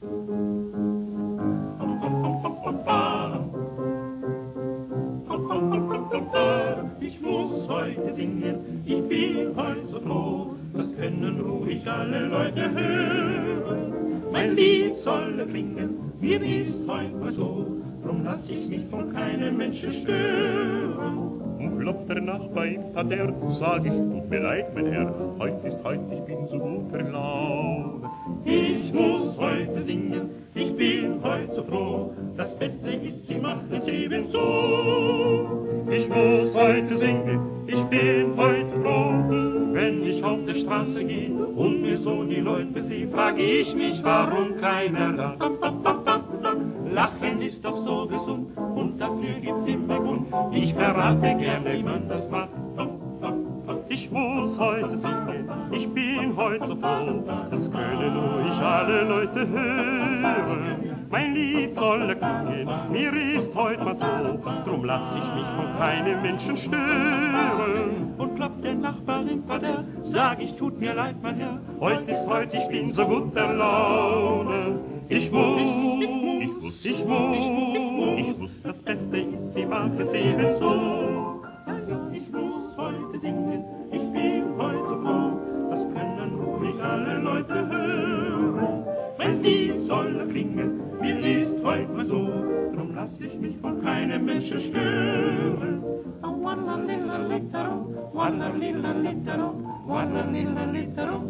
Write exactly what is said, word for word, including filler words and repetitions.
Ich muss heute singen, ich bin heute so froh, das können ruhig alle Leute hören. Mein Lied soll klingen, mir ist heute mal so, drum lass ich mich von keinem Menschen stören. Und klopft der Nachbar im Parterre, sag ich, tut mir leid, mein Herr, heut ist heut, ich bin so guter Laune. Ich muss heute singen, ich bin heute so froh, das Beste ist, sie machen es ebenso. Ich muss heute singen, ich bin heute froh, wenn ich auf der Straße gehe und mir so die Leute sehe, frage ich mich, warum keiner lacht. Lachen ist doch so gesund und dafür geht's immer gut. Ich verrate gerne, wie man das macht. Ich muss heute singen, ich bin heute so froh, das können ruhig alle Leute hören. Mein Lied soll klingen, mir ist heute mal so, drum lass ich mich von keinem Menschen stören. Und klopft der Nachbar im Parterre, sag ich, tut mir leid, mein Herr, heute ist heute, ich bin so guter Laune. Ich muss, ich muss, ich muss, ich muss, das Beste ist, sie machen es ebenso. Ich muss heute singen, ich bin heute so froh, das können ruhig alle Leute hören. Mein Lied soll klingen, mir ist heute mal so, drum lass ich mich von keinem Menschen stören. Wanna lilla littero, wanna lilla littero, wanna lilla littero.